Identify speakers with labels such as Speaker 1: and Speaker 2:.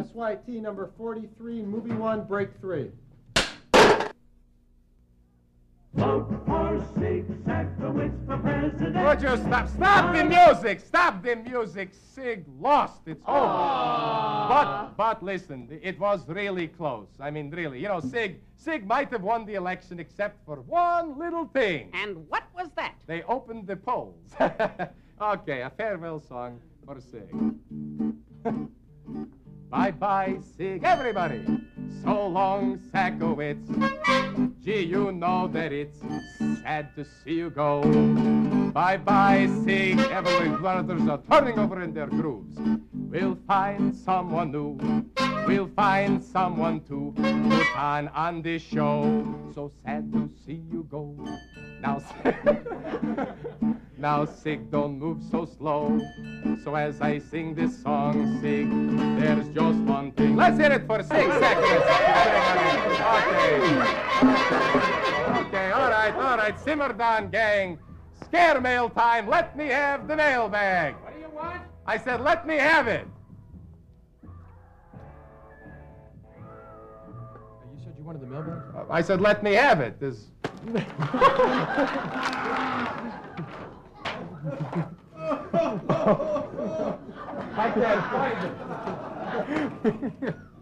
Speaker 1: SYT number 43, movie 1, break 3.
Speaker 2: Vote for Sig Sakowitz for president.
Speaker 3: Would you stop? Stop the music! Stop the music! Sig lost. It's over. But listen, it was really close. I mean, really. You know, Sig might have won the election except for one little thing.
Speaker 4: And what was that?
Speaker 3: They opened the polls. Okay, a farewell song for Sig. Bye-bye, Sig, everybody. So long, Sakowitz. Gee, you know that it's sad to see you go. Bye-bye, Sig. Everly brothers are turning over in their grooves. We'll find someone new. We'll find someone to put on this show. So sad to see you go. Now, Sig, don't move so slow. So as I sing this song, Sig, there's just one thing. Let's hit it for 6 seconds. Okay, all right. Simmer down, gang. Scare mail time. Let me have the mailbag.
Speaker 4: What do you want?
Speaker 3: I said, let me have it.
Speaker 1: You said you wanted the mailbag?
Speaker 3: I said, let me have it. There's... I can't find it.